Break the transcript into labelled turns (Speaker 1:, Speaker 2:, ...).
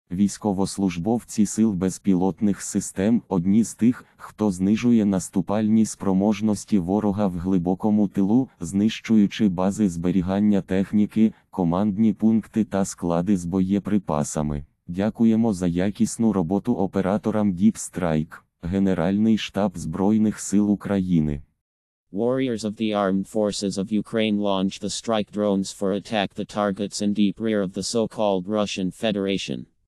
Speaker 1: Військовослужбовці сил безпілотних систем – одні з тих, хто знижує наступальні спроможності ворога в глибокому тилу, знищуючи бази зберігання техніки, командні пункти та склади з боєприпасами. Дякуємо за якісну роботу операторам Deep Strike, Генеральний штаб Збройних сил України.
Speaker 2: Warriors of the armed forces of Ukraine launch the strike drones for attack the targets in deep rear of the so-called Russian Federation.